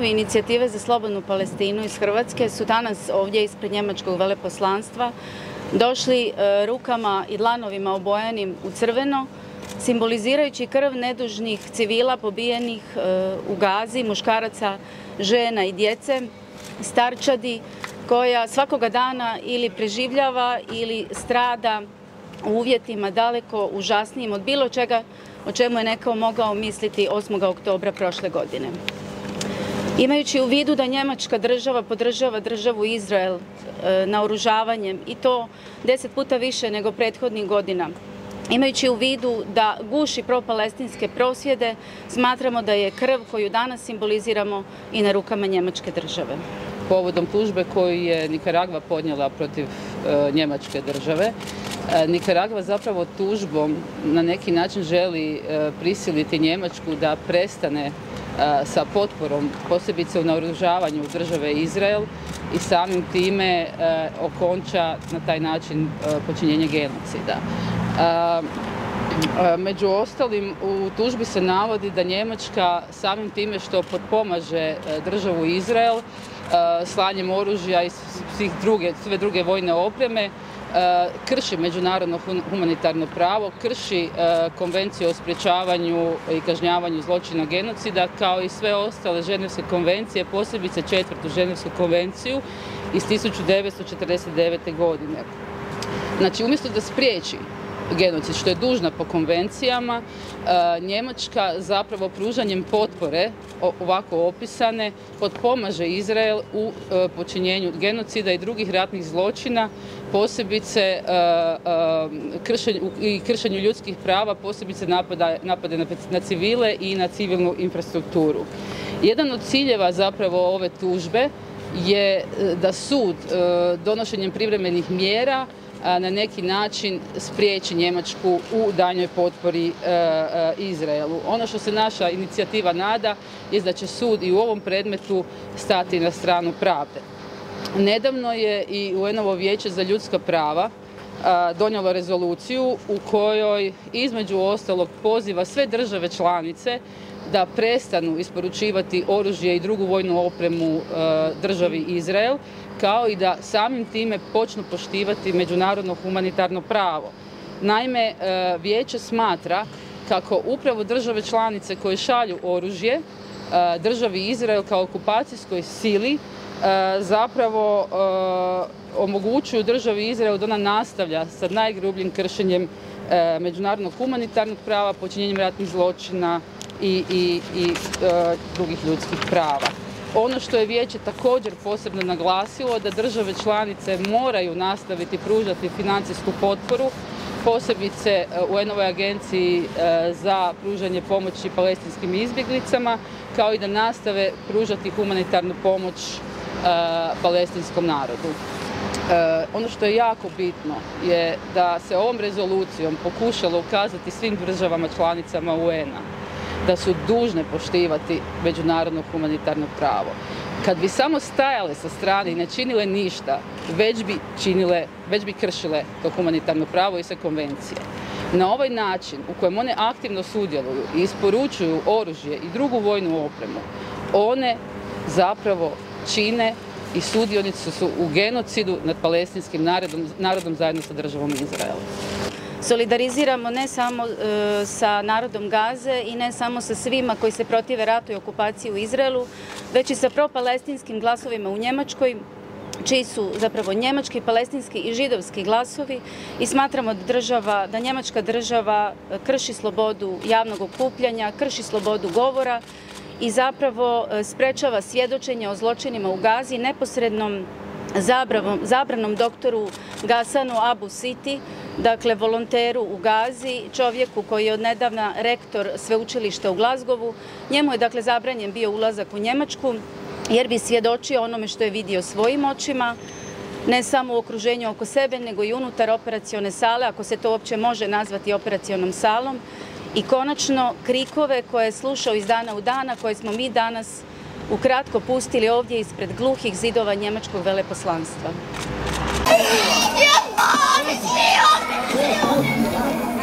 Članovi inicijative za slobodnu Palestinu iz Hrvatske su danas ovdje ispred njemačkog veleposlanstva došli rukama i dlanovima obojanim u crveno, simbolizirajući krv nedužnih civila pobijenih u Gazi, muškaraca, žena i djece, starčadi, koja svakoga dana ili preživljava ili strada u uvjetima daleko užasnijim od bilo čega o čemu je neko mogao misliti 8. oktobra prošle godine. Imajući u vidu da njemačka država podržava državu Izrael naoružavanjem i to 10 puta više nego prethodnih godina, imajući u vidu da guši propalestinske prosvjede, smatramo da je krv koju danas simboliziramo i na rukama njemačke države. Povodom tužbe koju je Nikaragva podnijela protiv njemačke države, Nikaragva zapravo tužbom na neki način želi prisiliti Njemačku da prestane sa potporom, posebice u naoružavanju države Izrael i samim time okonča na taj način počinjenje genocida. Među ostalim, u tužbi se navodi da Njemačka samim time što potpomaže državu Izrael slanjem oružja i sve druge vojne opreme, krši međunarodno humanitarno pravo, krši konvenciju o sprječavanju i kažnjavanju zločina genocida, kao i sve ostale ženevske konvencije, posebice 4. ženevsku konvenciju iz 1949. godine. Znači, umjesto da spriječi genocid, što je dužna po konvencijama, Njemačka zapravo pružanjem potpore, ovako opisane, potpomaže Izrael u počinjenju genocida i drugih ratnih zločina, posebice kršenju ljudskih prava, posebice napade na civile i na civilnu infrastrukturu. Jedan od ciljeva zapravo ove tužbe je da sud donošenjem privremenih mjera na neki način spriječi Njemačku u daljnjoj potpori Izraelu. Ono što se naša inicijativa nada je da će sud i u ovom predmetu stati na stranu pravde. Nedavno je i UN-ovo vijeće za ljudska prava donijelo rezoluciju u kojoj između ostalog poziva sve države članice da prestanu isporučivati oružje i drugu vojnu opremu državi Izrael, kao i da samim time počnu poštivati međunarodno humanitarno pravo. Naime, vijeće smatra kako upravo države članice koje šalju oružje državi Izrael kao okupacijskoj sili zapravo omogućuju državi Izrael da ona nastavlja sa najgrubljim kršenjem međunarodnog humanitarnog prava, počinjenjem ratnih zločina i drugih ljudskih prava. Ono što je vijeće također posebno naglasilo, da države članice moraju nastaviti pružati financijsku potporu, posebice UN-ovoj agenciji za pružanje pomoći palestinskim izbjeglicama, kao i da nastave pružati humanitarnu pomoć palestinskom narodu. Ono što je jako bitno je da se ovom rezolucijom pokušalo ukazati svim državama članicama UN-a da su dužne poštivati međunarodno humanitarno pravo. Kad bi samo stajale sa strane i ne činile ništa, već bi kršile to humanitarno pravo i sve konvencije. Na ovaj način u kojem one aktivno sudjeluju i isporučuju oružje i drugu vojnu opremu, one zapravo čine i sudionici su u genocidu nad palestinskim narodom zajedno sa državom Izrael. Solidariziramo ne samo sa narodom Gaze i ne samo sa svima koji se protive ratu i okupaciji u Izraelu, već i sa propalestinskim glasovima u Njemačkoj, čiji su zapravo njemački, palestinski i židovski glasovi, i smatramo da njemačka država krši slobodu javnog okupljanja, krši slobodu govora i zapravo sprečava svjedočenje o zločinima u Gazi neposrednom zabranom doktoru Gassanu Abu Siti, dakle volonteru u Gazi, čovjeku koji je odnedavna rektor sveučilišta u Glasgowu. Njemu je dakle zabranjen bio ulazak u Njemačku jer bi svjedočio onome što je vidio svojim očima, ne samo u okruženju oko sebe, nego i unutar operacione sale, ako se to uopće može nazvati operacionom salom. I konačno krikove koje je slušao iz dana u dana, koje smo mi danas ukratko pustili ovdje ispred gluhih zidova njemačkog veleposlanstva.